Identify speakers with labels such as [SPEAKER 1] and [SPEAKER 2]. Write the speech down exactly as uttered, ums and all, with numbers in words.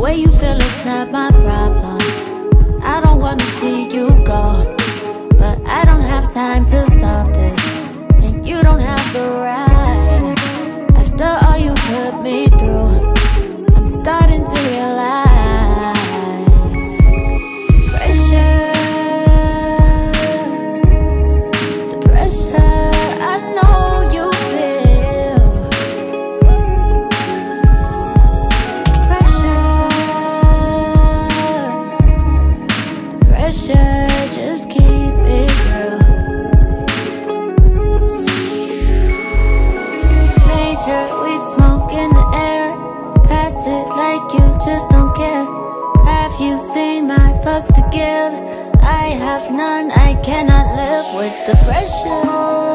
[SPEAKER 1] way you feel is not my problem. I don't wanna see you go, but I don't have time to solve this, and you don't have the right. After all you put me through, I'm starting to realize pressure, the pressure I know you feel. Pressure, the pressure, just keep it real. Major weed smoke in the air, pass it like you just don't care. Have you seen my fucks to give? I have none, I cannot live with the pressure.